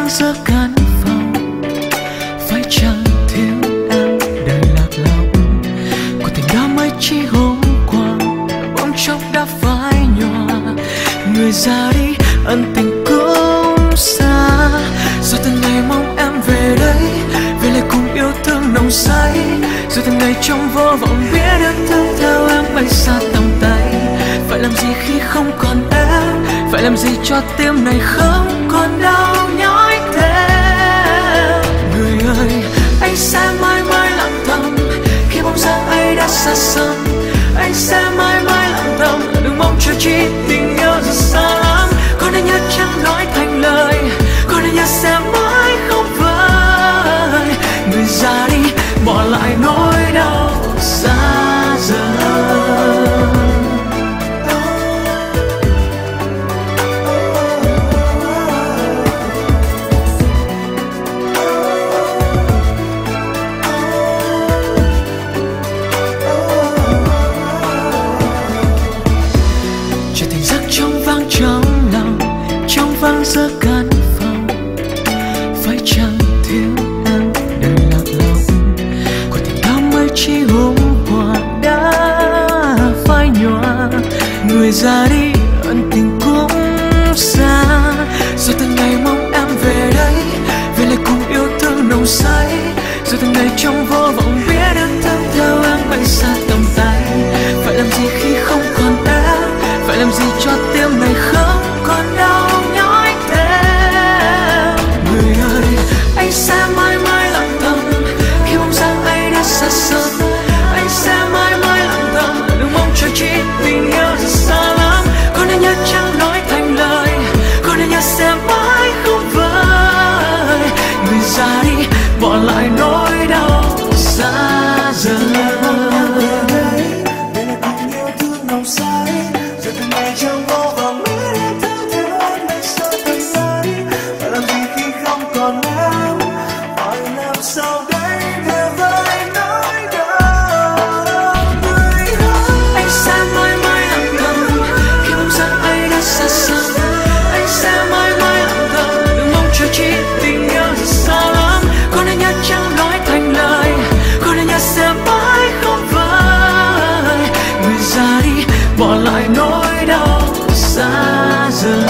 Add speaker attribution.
Speaker 1: vang giữa căn phòng, phải chăng thiếu em đời lạc lõng của tình đó mới chỉ hôm qua, bỗng chốc đã phai nhòa. Người ra đi ân tình cũng xa, rồi từng ngày mong em về đây, về lại cùng yêu thương nồng say. Rồi từng ngày trong vô vọng biết được thương theo em bay xa tầm tay. Phải làm gì khi không còn em, phải làm gì cho tim này không còn đau nhói thêm. Người ơi, anh sẽ mãi mãi lặng thầm khi bóng dáng ấy đã xa xăm. Anh sẽ mãi mãi lặng thầm, đừng mong chờ chi tình yêu rất xa lắm. Có nên nhớ chẳng nói thành lời, có nên nhớ sẽ mãi không vơi. Người ra đi bỏ lại nỗi đau xa dần. Vang giữa căn phòng, phải chăng thiếu em đời lạc lõng của tình đó mới chỉ hôm qua đã phai nhòa. Người ra đi ân tình cũng xa, rồi từng ngày mong em về đây, về lại cùng yêu thương nồng say. Rồi từng ngày trong vô vọng biết được thương theo em bay xa tầm tay. Phải làm gì khi không còn em, phải làm gì cho tim này không còn đau nhói thêm. Người ơi, anh sẽ mãi mãi lặng thầm khi bóng dáng ấy đã xa xăm. Anh sẽ mãi mãi lặng thầm, đừng mong chờ chi tình yêu rất xa lắm. Có nên nhớ chẳng nói thành lời, có nên nhớ sẽ mãi không vơi. Người ra đi bỏ lại nỗi đau xa dần. Bỏ lại nỗi đau xa dần.